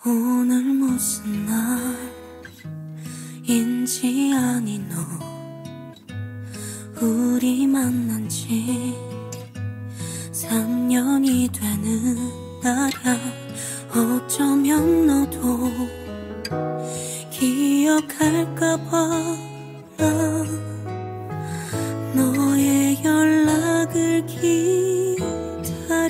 오늘 무슨 날인지 아니 너 우리 만난 지 3년이 되는 날이야. 어쩌면 너도 기억할까봐 너의 연락을 기다려.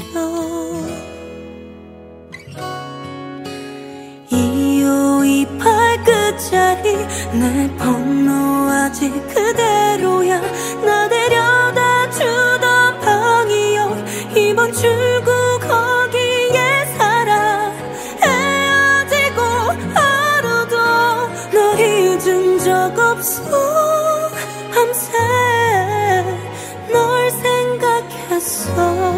2528 끝자리 내 번호 아직 그대로야. 나 데려다 주던 방이여 이번 출구 거기에 살아. 헤어지고 하루도 널 잊은 적 없어. 밤새 널 생각했어.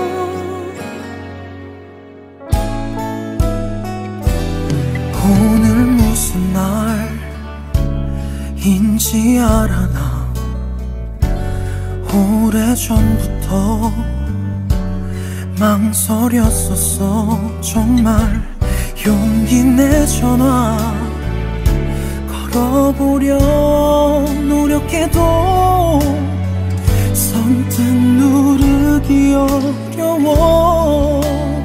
오늘 무슨 날인지 알아. 나 오래전부터 망설였었어. 정말 용기 내 전화 걸어보려 노력해도 선뜻 누르기 어려워.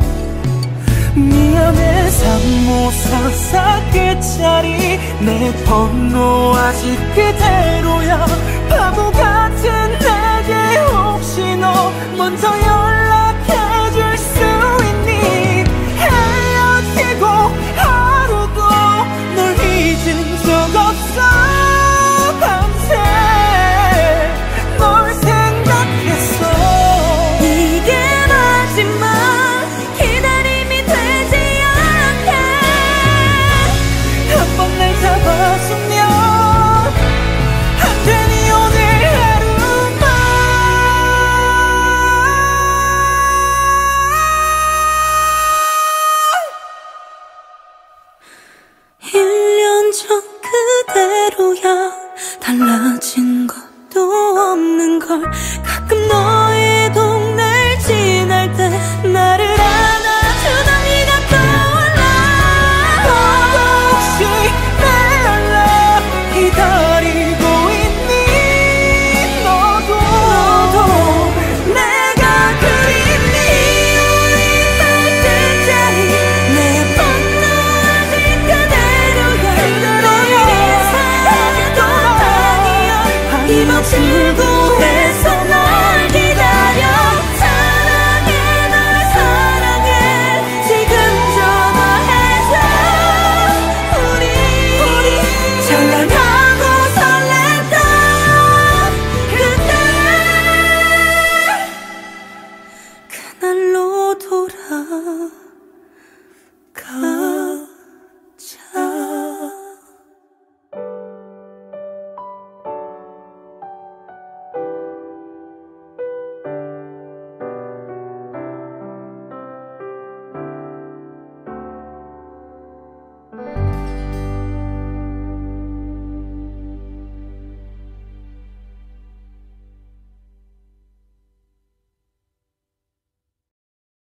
미안해 3544 끝자리 내 번호 아직 그대로야. 바보 같은 내게 혹시 너 먼저 연락해줄 수 있니? 헤어지고 하루도 널 잊은 적 없어. 밤새 널 생각했어. 이게 마지막 날 잡아주면 안 되니 오늘 하루만. 1년 전 그대로야. 달라진 것도 없는 걸. 가끔 너